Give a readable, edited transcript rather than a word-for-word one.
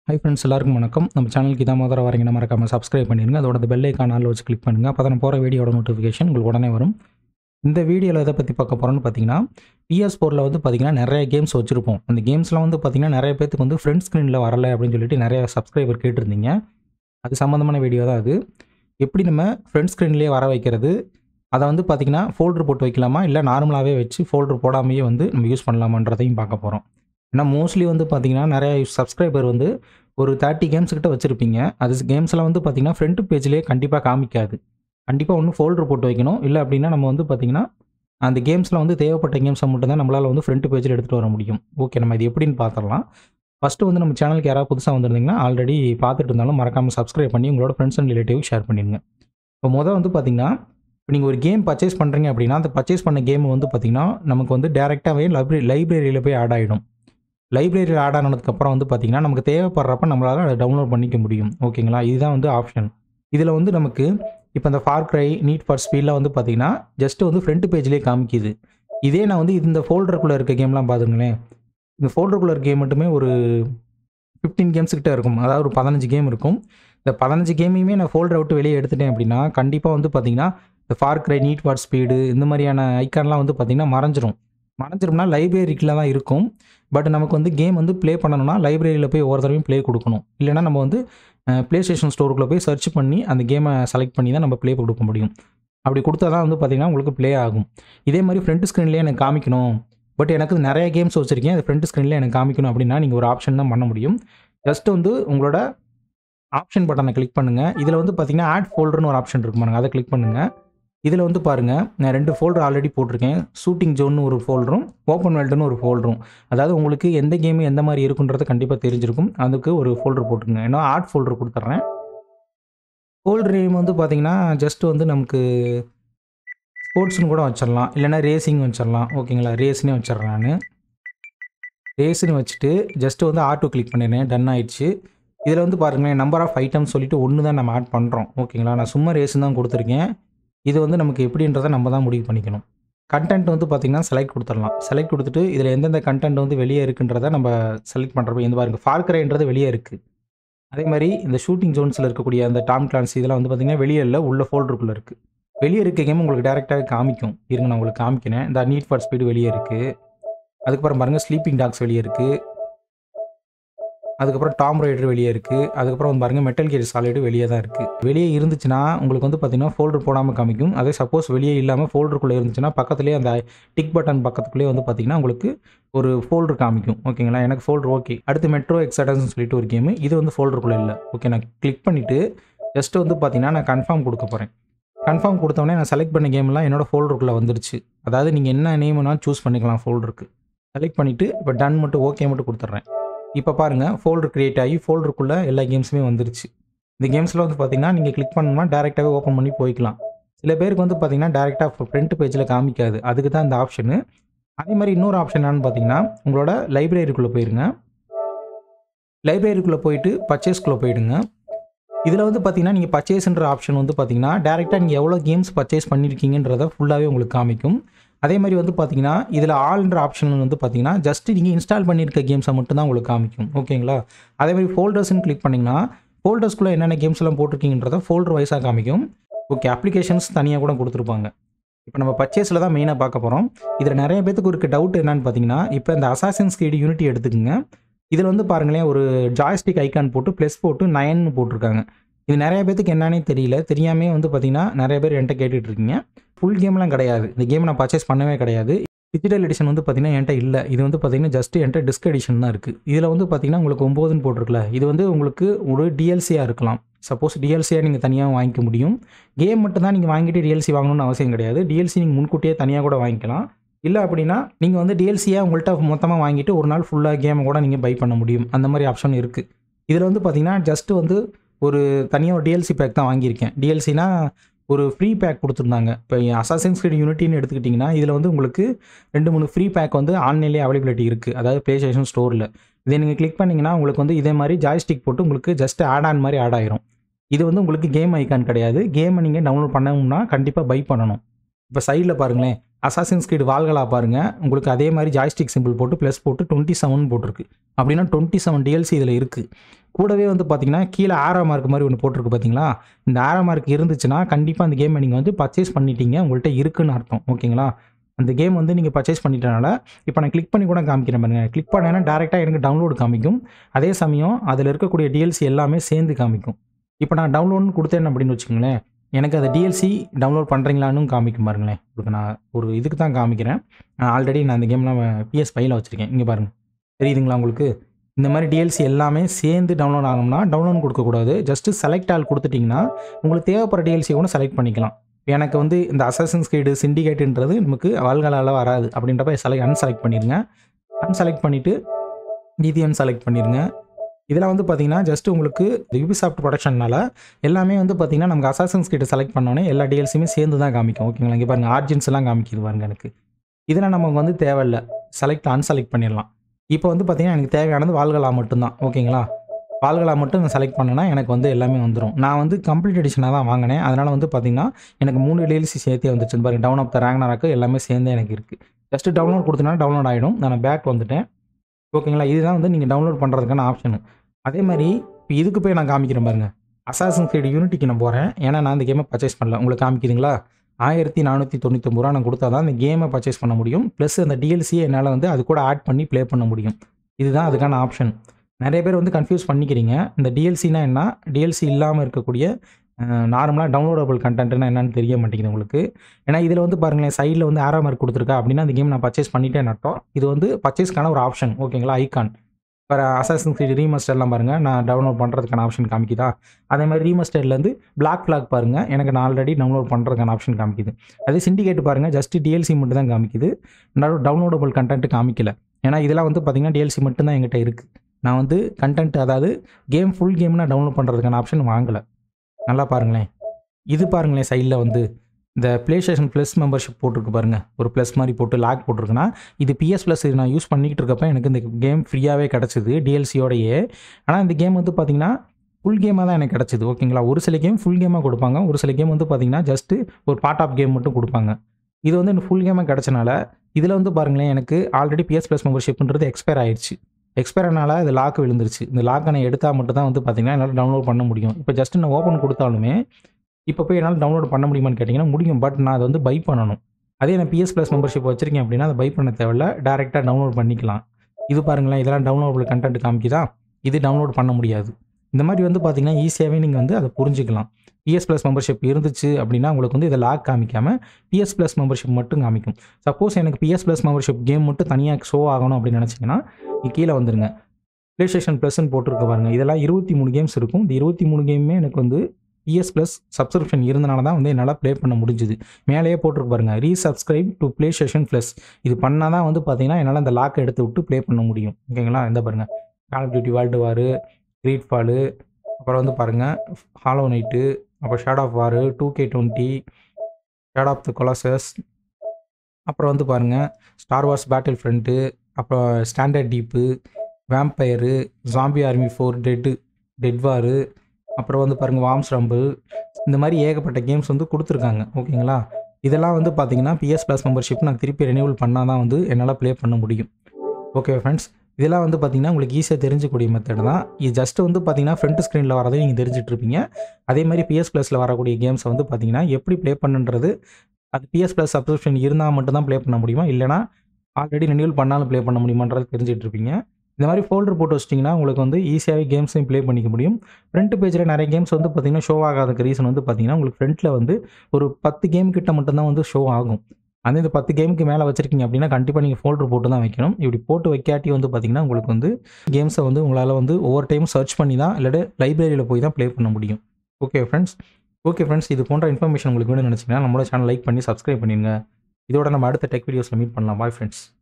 Hi friends, எல்லாருக்கும் வணக்கம். நம்ம சேனலுக்கு இதான் முதல்ல வரீங்கன்னா மறக்காமல் சப்ஸ்கிரைப் பண்ணிடுங்க. அதோட அந்த பெல் ஐக்கான் ஆல்ல வச்சு கிளிக் பண்ணுங்கள். அப்போ தான் போகிற வீடியோட நோட்டிஃபிகேஷன் உங்களுக்கு உடனே வரும். இந்த வீடியோவில் எதை பற்றி பார்க்க போகிறோன்னு பார்த்தீங்கன்னா, PS4ல் வந்து பார்த்தீங்கன்னா நிறைய கேம்ஸ் வச்சுருப்போம். அந்த கேம்ஸ்லாம் வந்து பார்த்தீங்கன்னா நிறைய பேத்துக்கு வந்து ஃப்ரண்ட் ஸ்க்ரீனில் வரலை அப்படின்னு சொல்லிட்டு நிறைய சப்ஸ்கிரைபர் கேட்டிருந்தீங்க. அது சம்மந்தமான வீடியோ தான் அது. எப்படி நம்ம ஃப்ரண்ட் ஸ்க்ரீன்லேயே வர வைக்கிறது, அதை வந்து பார்த்தீங்கன்னா ஃபோல்டர் போட்டு வைக்கலாமா, இல்லை நார்மலாகவே வச்சு ஃபோல்டர் போடாமையே வந்து நம்ம யூஸ் பண்ணலாமான்றதையும் பார்க்க போகிறோம். ஏன்னா மோஸ்ட்லி வந்து பார்த்தீங்கன்னா நிறைய சப்ஸ்கிரைபர் வந்து ஒரு 30 கேம்ஸ் கிட்ட வச்சுருப்பீங்க. அது கேம்ஸ்லாம் வந்து பார்த்தீங்கன்னா ஃப்ரண்ட் பேஜ்லேயே கண்டிப்பாக காமிக்காது. கண்டிப்பாக ஒன்று ஃபோல்டர் போட்டு வைக்கணும். இல்லை அப்படின்னா நம்ம வந்து பார்த்தீங்கன்னா அந்த கேம்ஸில் வந்து தேவைப்பட்ட கேம்ஸை மட்டும் தான் நம்மளால் வந்து ஃப்ரண்ட் பேஜில் எடுத்துகிட்டு வர முடியும். ஓகே, நம்ம இது எப்படின்னு பார்த்துடலாம். ஃபஸ்ட்டு வந்து நம்ம சேனலுக்கு யாராவது புதுசாக வந்திருந்தீங்கன்னா ஆல்ரெடி பார்த்துட்டு இருந்தாலும் மறக்காமல் சப்ஸ்கிரைப் பண்ணி உங்களோட ஃப்ரெண்ட்ஸ் அண்ட் ரிலேட்டிவ் ஷேர் பண்ணிடுங்க. இப்போ வந்து பார்த்தீங்கன்னா, இப்போ நீங்கள் ஒரு கேம் பர்ச்சேஸ் பண்ணுறீங்க அப்படின்னா, அந்த பர்ச்சேஸ் பண்ண கேம் வந்து பார்த்தீங்கன்னா நமக்கு வந்து டேரெக்டாகவே லைப்ரரியில் போய் ஆட் ஆகிடும். லைப்ரரியில் ஆட் ஆனதுக்கப்புறம் வந்து பார்த்தீங்கன்னா, நமக்கு தேவைப்படுறப்ப நம்மளால் அதை டவுன்லோட் பண்ணிக்க முடியும். ஓகேங்களா? இதுதான் வந்து ஆப்ஷன். இதில் வந்து நமக்கு இப்போ இந்த ஃபார் கிரை, நீட் ஃபார் ஸ்பீட்லாம் வந்து பார்த்தீங்கன்னா, ஜஸ்ட் வந்து ஃப்ரண்ட் பேஜ்லேயே காமிக்குது. இதே நான் வந்து இந்த ஃபோல்டருக்குள்ளே இருக்க கேம்லாம் பார்த்துங்களேன். இந்த ஃபோல்டருக்குள்ளே இருக்க கேம் மட்டுமே ஒரு 15 கேம்ஸ் கிட்ட இருக்கும். அதாவது ஒரு 15 கேம் இருக்கும். இந்த 15 கேமையுமே நான் ஃபோல்டரை விட்டு வெளியே எடுத்துட்டேன் அப்படின்னா, கண்டிப்பாக வந்து பார்த்தீங்கன்னா, இந்த far cry, need for speed இந்த மாதிரியான ஐக்கான்லாம் வந்து பார்த்தீங்கன்னா மறைஞ்சிரும். மறைஞ்சிரும்னா லைப்ரரிக்குள்ள தான் இருக்கும். பட் நமக்கு வந்து கேம் வந்து ப்ளே பண்ணணும்னா லைப்ரரியில் போய் ஒவ்வொரு தடவையும் ப்ளே கொடுக்கணும். இல்லைனா நம்ம வந்து ப்ளே ஸ்டேஷன் ஸ்டோருக்குள்ளே போய் சர்ச் பண்ணி அந்த கேமை செலக்ட் பண்ணி தான் நம்ம ப்ளே கொடுக்க முடியும். அப்படி கொடுத்தா தான் வந்து பார்த்தீங்கன்னா உங்களுக்கு ப்ளே ஆகும். இதே மாதிரி ஃப்ரண்ட் ஸ்க்ரீன்லேயே எனக்கு காமிக்கணும். பட் எனக்கு நிறைய கேம்ஸ் வச்சுருக்கேன். அது ஃப்ரண்ட் ஸ்க்ரீன்லேயே எனக்கு காமிக்கணும் அப்படின்னா நீங்கள் ஒரு ஆப்ஷன் தான் பண்ண முடியும். ஜஸ்ட் வந்து உங்களோட ஆப்ஷன் பட்டனை கிளிக் பண்ணுங்கள். இதில் வந்து பார்த்தீங்கன்னா ஆட் ஃபோல்டர்னு ஒரு ஆப்ஷன் இருக்கு பாருங்க. அதை கிளிக் பண்ணுங்கள். இதில் வந்து பாருங்கள், நான் 2 ஃபோல்டர் ஆல்ரெடி போட்டிருக்கேன். ஷூட்டிங் ஜோன்னு ஒரு ஃபோல்டரும், ஓப்பன் வேர்ல்டுன்னு ஒரு ஃபோல்டரும். அதாவது உங்களுக்கு எந்த கேம் எந்த மாதிரி இருக்குன்றது கண்டிப்பாக தெரிஞ்சிருக்கும். அதுக்கு ஒரு ஃபோல்டர் போட்டுருங்க. ஏன்னா ஆட் ஃபோல்டர் கொடுத்துட்றேன். ஃபோல்டர் நேம் வந்து பார்த்தீங்கன்னா, ஜஸ்ட் வந்து நமக்கு ஸ்போர்ட்ஸ்னு கூட வச்சிடலாம். இல்லைனா ரேசிங் வச்சிடலாம். ஓகேங்களா? ரேஸ்னே வச்சிடுறேன் நான். ரேஸ்னு வச்சுட்டு ஜஸ்ட் வந்து ஆட்டோ கிளிக் பண்ணிடுறேன். டன் ஆயிடுச்சு. இதில் வந்து பாருங்களேன், நம்பர் ஆஃப் ஐட்டம்ஸ் சொல்லிட்டு 1 தான் நம்ம ஆட் பண்ணுறோம். ஓகேங்களா? நான் சும்மா ரேஸ்ன்னு தான் கொடுத்துருக்கேன். இது வந்து நமக்கு எப்படின்றத நம்ம தான் முடிவு பண்ணிக்கணும். கன்டென்ட் வந்து பார்த்தீங்கன்னா செலக்ட் கொடுத்துடலாம். செலக்ட் கொடுத்துட்டு இதில் எந்தெந்த கன்டென்ட் வந்து வெளியே இருக்குன்றத நம்ம செலக்ட் பண்ணுறப்ப இந்த பாருங்க ஃபார் கிரைன்றது வெளியே இருக்குது. அதே மாதிரி இந்த ஷூட்டிங் ஜோன்ஸில் இருக்கக்கூடிய அந்த டாம் கிளான்சி இதெல்லாம் வந்து பார்த்தீங்கன்னா வெளியே இல்லை, உள்ள ஃபோல்டருக்குள்ளே இருக்குது. வெளியே இருக்க கேம் உங்களுக்கு டேரெக்டாகவே காமிக்கும். இருங்க, நான் உங்களுக்கு காமிக்கிறேன். இந்த நீட் ஃபார் ஸ்பீடு வெளியே இருக்குது. அதுக்கப்புறம் பாருங்கள் ஸ்லீப்பிங் டாக்ஸ் வெளியே இருக்குது. அதுக்கப்புறம் டாம் ரைடர் வெளியே இருக்குது. அதுக்கப்புறம் வந்து பாருங்கள் மெட்டல் கியர் சாலிட் வெளியே தான் இருக்குது. வெளியே இருந்துச்சுன்னா உங்களுக்கு வந்து பார்த்தீங்கன்னா ஃபோல்டர் போடாமல் காமிக்கும். அதே சப்போஸ் வெளியே இல்லாமல் ஃபோல்டருக்குள்ளே இருந்துச்சுன்னா பக்கத்துலேயே அந்த டிக் பட்டன் பக்கத்துக்குள்ளேயே வந்து பார்த்தீங்கன்னா உங்களுக்கு ஒரு ஃபோல்டர் காமிக்கும். ஓகேங்களா? எனக்கு ஃபோல்டர் ஓகே. அடுத்து மெட்ரோ எக்ஸாடன்ஸ்னு சொல்லிட்டு ஒரு கேமு. இது வந்து ஃபோல்டருக்குள்ளே இல்லை. ஓகே, நான் கிளிக் பண்ணிவிட்டு ஜஸ்ட் வந்து பார்த்தீங்கன்னா நான் கன்ஃபார்ம் கொடுக்க போகிறேன். கன்ஃபார்ம் கொடுத்தோடனே நான் செலக்ட் பண்ண கேம்லாம் என்னோட ஃபோல்டருக்குள்ளே வந்துருச்சு. அதாவது நீங்கள் என்ன நேம்னாலும் சூஸ் பண்ணிக்கலாம் ஃபோல்டருக்கு. செலக்ட் பண்ணிவிட்டு இப்போ டன் மட்டும் ஓகே மட்டும் கொடுத்துட்றேன். இப்போ பாருங்கள், ஃபோல்டர் கிரியேட் ஆகி ஃபோல்டருக்குள்ளே எல்லா கேம்ஸுமே வந்துருச்சு. இந்த கேம்ஸில் வந்து பார்த்தீங்கன்னா நீங்கள் கிளிக் பண்ணணும்னா டேரெக்டாகவே ஓப்பன் பண்ணி போய்க்கலாம். சில பேருக்கு வந்து பார்த்தீங்கன்னா டேரெக்டாக ஃப்ரண்ட் பேஜில் காமிக்காது. அதுக்கு தான் இந்த ஆப்ஷனு. அதே மாதிரி இன்னொரு ஆப்ஷன் என்னன்னு பார்த்தீங்கன்னா, உங்களோட லைப்ரரிக்குள்ளே போயிருங்க. லைப்ரரிக்குள்ளே போயிட்டு பர்ச்சேஸ்க்குள்ளே போயிடுங்க. இதில் வந்து பார்த்தீங்கன்னா நீங்கள் பர்ச்சேஸ்ன்ற ஆப்ஷன் வந்து பார்த்தீங்கன்னா டேரெக்டாக நீங்கள் எவ்வளோ கேம்ஸ் பர்ச்சேஸ் பண்ணியிருக்கீங்கன்றத ஃபுல்லாகவே உங்களுக்கு காமிக்கும். அதே மாதிரி வந்து பார்த்தீங்கன்னா இதில் ஆல்ன்ற ஆப்ஷன் வந்து பார்த்தீங்கன்னா ஜஸ்ட் நீங்கள் இன்ஸ்டால் பண்ணியிருக்க கேம்ஸை மட்டும் தான் உங்களுக்கு காமிக்கும். ஓகேங்களா? அதே மாதிரி ஃபோல்டர்ஸ்ன்னு கிளிக் பண்ணிங்கன்னா ஃபோல்டர்ஸ்குள்ளே என்னென்ன கேம்ஸ் எல்லாம் போட்டிருக்கீங்கன்றத ஃபோல்டர் வைஸாக காமிக்கும். ஓகே, அப்ளிகேஷன்ஸ் தனியாக கூட கொடுத்துருப்பாங்க. இப்போ நம்ம பர்ச்சேஸில் தான் மெயினாக பார்க்க போகிறோம். இதில் நிறைய பேத்துக்கு இருக்க டவுட் என்னன்னு பார்த்தீங்கன்னா, இப்போ இந்த அசாசின்ஸ் கிரீட் யூனிட்டி எடுத்துக்கோங்க. இதில் வந்து பாருங்களேன், ஒரு ஜாய்ஸ்டிக் ஐக்கான் போட்டு ப்ளஸ் போட்டு 9ன்னு போட்டிருக்காங்க. இது நிறைய பேத்துக்கு என்னன்னே தெரியல. தெரியாமே வந்து பார்த்தீங்கன்னா நிறைய பேர் என்கிட்ட கேட்டுட்டு இருக்கீங்க. ஃபுல் கேம்லாம் கிடையாது. இந்த கேம் நான் பர்ச்சேஸ் பண்ணவே கிடையாது. டிஜிட்டல் எடிஷன் வந்து பார்த்தீங்கன்னா என்கிட்ட இல்லை. இது வந்து பார்த்தீங்கன்னா ஜஸ்ட் என்கிட்ட டிஸ்க் எடிஷன் தான் இருக்குது. இதில் வந்து பார்த்தீங்கன்னா உங்களுக்கு 9ன்னு போட்டிருக்குல்ல, இது வந்து உங்களுக்கு ஒரு டிஎல்சியாக இருக்கலாம். சப்போஸ் டிஎல்சியாக நீங்கள் தனியாக வாங்கிக்க முடியும். கேம் மட்டும் தான் நீங்கள் வாங்கிட்டு டிஎல்சி வாங்கணும்னு அவசியம் கிடையாது. டிஎல்சி நீங்கள் முன்கூட்டியே தனியாக கூட வாங்கிக்கலாம். இல்லை அப்படின்னா நீங்கள் வந்து டிஎல்சியாக உங்கள்கிட்ட மொத்தமாக வாங்கிட்டு ஒரு நாள் ஃபுல்லாக கேமை கூட நீங்கள் பை பண்ண முடியும். அந்த மாதிரி ஆப்ஷன் இருக்குது. இதில் வந்து பார்த்தீங்கன்னா ஜஸ்ட் வந்து ஒரு தனியாக ஒரு டிஎல்சி பேக் தான் வாங்கியிருக்கேன். டிஎல்சினா ஒரு ஃப்ரீ பேக் கொடுத்துருந்தாங்க. இப்போ அசாசின்ஸ் கிரீட் யூனிட்டின்னு எடுத்துக்கிட்டிங்கன்னா இதில் வந்து உங்களுக்கு 2-3 ஃப்ரீ பேக் வந்து ஆன்லைன்லேயே அவைலபிலிட்டி இருக்குது. அதாவது ப்ளே ஸ்டேஷன் ஸ்டோரில். இதை நீங்கள் கிளிக் பண்ணிங்கன்னா உங்களுக்கு வந்து இதே மாதிரி ஜாய்ஸ்டிக் போட்டு உங்களுக்கு ஜஸ்ட் ஆட் ஆன் மாதிரி ஆட் ஆயிரும். இது வந்து உங்களுக்கு கேம் ஐக்கான் கிடையாது. கேமை நீங்கள் டவுன்லோட் பண்ணணும்னா கண்டிப்பாக பை பண்ணணும். இப்போ சைடில் பாருங்களேன், அசாசின்ஸ் கிரீட் வால்கலா பாருங்கள். உங்களுக்கு அதே மாதிரி ஜாய்ஸ்டிக் சிம்பிள் போட்டு ப்ளஸ் போட்டு 27 போட்டிருக்கு. அப்படின்னா 27 டிஎல்சி இதில் இருக்குது. கூடவே வந்து பார்த்தீங்கன்னா, கீழ ஆரோ மார்க் மாரி ஒண்ணு போட்டிருக்கு பார்த்தீங்களா? இந்த ஆரோ மார்க் இருந்துச்சுன்னா, கண்டிப்பா அந்த கேம நீங்க வந்து பர்ச்சேஸ் பண்ணிட்டீங்க. உங்கள்ட்ட இருக்குன்னு அர்த்தம். ஓகேங்களா? அந்த கேம் வந்து நீங்க பர்ச்சேஸ் பண்ணிட்டனால, இப்ப நான் கிளிக் பண்ணி கூட காமிக்கிறேன் பாருங்க. கிளிக் பண்ணேன்னா டைரக்ட்டா எனக்கு டவுன்லோட் காமிக்கும். அதே சமயம் அதில இருக்கக்கூடிய டிஎல்சி எல்லாமே சேர்ந்து காமிக்கும். இப்ப நான் டவுன்லோட்ன்னு குடுத்தேன் அப்படின்னு வச்சுக்கோங்களேன், எனக்கு அந்த டிஎல்சி டவுன்லோட் பண்றீங்களான்னும் காமிக்கும் பாருங்களேன். உங்களுக்கு நான் ஒரு இதுக்கு தான் காமிக்கிறேன். ஆல்ரெடி நான் இந்த கேம்லாம் PS5ல வச்சிருக்கேன். இங்க பாருங்க. தெரியுதுங்களா உங்களுக்கு? இந்த மாரி டிஎல்சி எல்லாமே சேர்ந்து டவுன்லோட் ஆகணும்னா, டவுன்லோட்ன்னு குடுக்கக்கூடாது. ஜஸ்ட் செலக்ட் ஆல் குடுத்துட்டீங்கன்னா, உங்களுக்கு தேவைப்படுற டிஎல்சிய கூட செலக்ட் பண்ணிக்கலாம். எனக்கு வந்து இந்த அசாசின்ஸ் கிரீட் சிண்டிகேட்ன்றது நமக்கு வாழ்காலால வராது. அப்படின்றப்ப அன்செலக்ட் பண்ணிருங்க. அன்செலக்ட் பண்ணிட்டு, இதையும் செலக்ட் பண்ணிருங்க. இதெல்லாம் வந்து பார்த்தீங்கன்னா, ஜஸ்ட் உங்களுக்கு யுபிசாஃப்ட் ப்ரொடக்ஷன்னால எல்லாமே வந்து பார்த்தீங்கன்னா, நமக்கு அசாசின்ஸ் கிரீட் செலக்ட் பண்ணோனே எல்லா டிஎல்சியுமே சேர்ந்து தான் காமிக்கும். ஓகேங்களா? இங்க பாருங்க ஆரிஜின்ஸ்லாம் காமிக்குது பாருங்க எனக்கு. இதெல்லாம் நமக்கு வந்து தேவையில்ல. அன்செலக்ட் பண்ணிடலாம். இப்போ வந்து பார்த்தீங்கன்னா, எனக்கு தேவையானது வால்கலா மட்டும் தான். ஓகேங்களா? வால்கலா மட்டும் நான் செலக்ட் பண்ணேன்னா, எனக்கு வந்து எல்லாமே வந்துரும். நான் வந்து கம்ப்ளீட் எடிஷனா தான் வாங்கினேன். அதனால வந்து பார்த்தீங்கன்னா, எனக்கு 3 டிஎல்சி சேர்த்தே வந்துருச்சு. பாருங்க டவுன் ஆஃப் த ராக்னராக் எல்லாமே சேர்ந்தே எனக்கு இருக்கு. ஜஸ்ட் டவுன்லோட் குடுத்தீங்கன்னா டவுன்லோட் ஆயிடும். நான் பேக் வந்துட்டேன். ஓகேங்களா? இதுதான் வந்து நீங்க டவுன்லோட் பண்றதுக்கான ஆப்ஷனு. அதே மாரி இப்ப இதுக்கு போய் நான் காமிக்கிறேன் பாருங்க. அசாசின்ஸ் கிரீட் யூனிட்டிக்கு நான் போறேன். ஏன்னா, நான் இந்த கேம பர்ச்சேஸ் பண்ணல. உங்களுக்கு காமிக்குதுங்களா? ரூ. 1499 நான் குடுத்தா தான் இந்த கேம பர்ச்சேஸ் பண்ண முடியும். பிளஸ் அந்த டிஎல்சிய என்னால வந்து அது கூட ஆட் பண்ணி ப்ளே பண்ண முடியும். இதுதான் அதுக்கான ஆப்ஷன். நெறைய பேர் வந்து கன்ஃப்யூஸ் பண்ணிக்கிறீங்க. இந்த டிஎல்சினா என்ன? டிஎல்சி இல்லாம இருக்கக்கூடிய நார்மலா டவுன்லோடபிள் கன்டென்ட்னா என்னன்னு தெரிய மாட்டேங்குது உங்களுக்கு. ஏன்னா, இதில வந்து பாருங்களேன் சைட்ல வந்து ஆரோ மார்க் குடுத்துருக்கா அப்படின்னா, அந்த கேம் நான் பர்ச்சேஸ் பண்ணிட்டேன்னு அர்த்தம். இது வந்து பர்ச்சேஸ்க்கான ஒரு ஆப்ஷன். ஓகேங்களா? ஐகான். வேற அசாசின்ஸ் கிரீட் ரீமஸ்டர்லாம் பாருங்க. நான் டவுன்லோட் பண்றதுக்கான ஆப்ஷன் காமிக்குதா? அதே மாரி ரீமஸ்டர்லேருந்து பிளாக் ஃபிளாக் பாருங்க. எனக்கு நான் ஆல்ரெடி டவுன்லோட் பண்றதுக்கான ஆப்ஷன் காமிக்குது. அதே சிண்டிகேட் பாருங்க. ஜஸ்ட் டிஎல்சி மட்டும் தான் காமிக்குது. டவுன்லோடபிள் கன்டென்ட் காமிக்கல. ஏன்னா, இதெல்லாம் வந்து பார்த்தீங்கன்னா, டிஎல்சி மட்டும் தான் என்கிட்ட இருக்கு. நான் வந்து கன்டென்ட் அதாவது ஃபுல் கேம் நான் டவுன்லோட் பண்றதுக்கான ஆப்ஷன் வாங்கல. நல்லா பாருங்களேன். இது பாருங்களேன் சைட்ல வந்து இந்த PlayStation Plus மெம்பர்ஷிப் போட்டிருக்கு பாருங்க. ஒரு பிளஸ் மாரி போட்டு லாக் போட்டிருக்குன்னா, இது PS Plus நான் யூஸ் பண்ணிக்கிட்டு இருக்கப்ப எனக்கு இந்த கேம் ஃப்ரீயாவே கிடைச்சது. டிஎல்சியோடயே. ஆனா, இந்த கேம் வந்து பார்த்தீங்கன்னா, ஃபுல் கேமா தான் எனக்கு கிடைச்சது. ஓகேங்களா? ஒரு சில கேம் ஃபுல் கேமா குடுப்பாங்க. ஒரு சில கேம் வந்து பார்த்தீங்கன்னா, ஜஸ்ட் ஒரு பார்ட் ஆஃப் கேம் மட்டும் குடுப்பாங்க. இது வந்து எனக்கு ஃபுல் கேமா கிடைச்சனால, இதில வந்து பாருங்களேன் எனக்கு ஆல்ரெடி PS Plus மெம்பர்ஷிப்ன்றது எக்ஸ்பயர் ஆயிருச்சு. எக்ஸ்பயர் ஆனால அது லாக் விழுந்துருச்சு. இந்த லாக்க நான் எடுத்தா மட்டும் தான் வந்து பார்த்தீங்கன்னா, என்னால டவுன்லோட் பண்ண முடியும். இப்ப ஜஸ்ட் நான் ஓப்பன் குடுத்தாலுமே, இப்ப போய் என்னால டவுன்லோட் பண்ண முடியுமான்னு கேட்டீங்கன்னா, முடியும். பட் நான் அத வந்து பை பண்ணணும். அதே நான் PS Plus மெம்பர்ஷிப் வச்சிருக்கேன் அப்படின்னா, அத பை பண்ண தேவையில்ல. டைரக்ட்டா டவுன்லோட் பண்ணிக்கலாம். இது பாருங்களேன், இதெல்லாம் டவுன்லோடபிள் கன்டென்ட் காமிக்குதா? இது டவுன்லோட் பண்ண முடியாது. இந்த மாரி வந்து பார்த்தீங்கன்னா, ஈஸியாவே நீங்க வந்து அத புரிஞ்சுக்கலாம். PS Plus மெம்பர்ஷிப் இருந்துச்சு அப்படின்னா, உங்களுக்கு வந்து இத லாக் காமிக்காம, PS Plus மெம்பர்ஷிப் மட்டும் காமிக்கும். சப்போஸ் எனக்கு PS Plus மெம்பர்ஷிப் கேம் மட்டும் தனியா ஷோ ஆகணும் அப்படின்னு நெனச்சீங்கன்னா, இங்க கீழ வந்துருங்க. PlayStation Plusன்னு போட்டிருக்கு பாருங்க. இதெல்லாம் 23 கேம்ஸ் இருக்கும். இந்த 23 கேமுமே எனக்கு வந்து PS Plus சப்ஸ்கிரிப்ஷன் இருந்தனால தான் வந்து என்னால ப்ளே பண்ண முடிஞ்சுது. மேலேயே போட்டிருக்கு பாருங்க. Resubscribe to PlayStation Plus. இது பண்ணா தான் வந்து பார்த்தீங்கன்னா, என்னால அந்த லாக்க எடுத்து விட்டு ப்ளே பண்ண முடியும். ஓகேங்களா? இந்த பாருங்க. Call of duty world war, Greedfall, அப்புறம் வந்து பாருங்க ஹாலோ நைட், அப்புறம் shadow of war, 2K20, shadow of the colossus, அப்புறம் வந்து பாருங்க ஸ்டார் வார்ஸ் பேட்டில் ஃப்ரண்ட், அப்புறம் stranded deep, vampire, zombie army 4, dead war, அப்புறம் வந்து பாருங்க வார்ம்ஸ் ரம்பிள், இந்த மாதிரி ஏகப்பட்ட கேம்ஸ் வந்து குடுத்துருக்காங்க. ஓகேங்களா? இதெல்லாம் வந்து பார்த்தீங்கன்னா, PS Plus மெம்பர்ஷிப் நான் திருப்பி ரெனியூவல் பண்ணா தான் வந்து என்னால ப்ளே பண்ண முடியும். Okay friends. இதெல்லாம் வந்து பார்த்தீங்கன்னா, உங்களுக்கு ஈஸியா தெரிஞ்சுக்கக்கூடிய மெத்தட் தான். இது ஜஸ்ட் வந்து பார்த்தீங்கன்னா, ஃப்ரண்ட் ஸ்க்ரீன்ல வரதை நீங்க தெரிஞ்சுட்டு இருப்பீங்க. அதே மாரி PS Plusல வரக்கூடிய கேம்ஸ வந்து பார்த்தீங்கன்னா, எப்படி ப்ளே பண்ணுன்றது, அது PS Plus சப்ஸ்கிரிப்ஷன் இருந்தா மட்டும் தான் ப்ளே பண்ண முடியுமா? இல்லன்னா, ஆல்ரெடி ரெனியூவல் பண்ணாலும் ப்ளே பண்ண முடியுமான்றது தெரிஞ்சுட்டு இருப்பீங்க. இந்த மாரி ஃபோல்டர் போட்டு வச்சுட்டீங்கன்னா, உங்களுக்கு வந்து ஈஸியாவே கேம்ஸையும் ப்ளே பண்ணிக்க முடியும். ஃப்ரண்ட் பேஜ்ல நெறைய கேம்ஸ் வந்து பார்த்தீங்கன்னா, ஷோ ஆகாததுக்கு ரீசன் வந்து பார்த்தீங்கன்னா, உங்களுக்கு ஃப்ரண்ட்ல வந்து ஒரு 10 கேம் கிட்ட மட்டும் தான் வந்து ஷோ ஆகும். அந்த இந்த 10 கேமுக்கு மேல வச்சிருக்கீங்க அப்படின்னா, கண்டிப்பா நீங்க ஃபோல்டர் போட்டு தான் வைக்கணும். இப்படி போட்டு வைக்காட்டி வந்து பார்த்தீங்கன்னா, உங்களுக்கு வந்து கேம்ஸ வந்து உங்களால வந்து ஒவ்வொரு டைமும் சர்ச் பண்ணி தான் இல்லாட்டி லைப்ரரியில போய் தான் ப்ளே பண்ண முடியும். Okay friends. இது போன்ற இன்ஃபர்மேஷன் உங்களுக்கு வேணும்னு நெனச்சீங்கன்னா, நம்மளோட சேனல் லைக் பண்ணி சப்ஸ்கிரைப் பண்ணிருங்க. இதோட நம்ம அடுத்த டெக் வீடியோஸ்ல மீட் பண்ணலாம். Bye friends.